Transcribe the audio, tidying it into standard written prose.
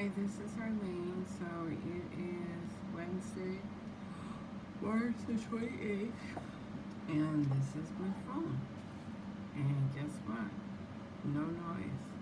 Hi, this is Arlene. So it is Wednesday, March the 28th, and this is my phone. And guess what? No noise.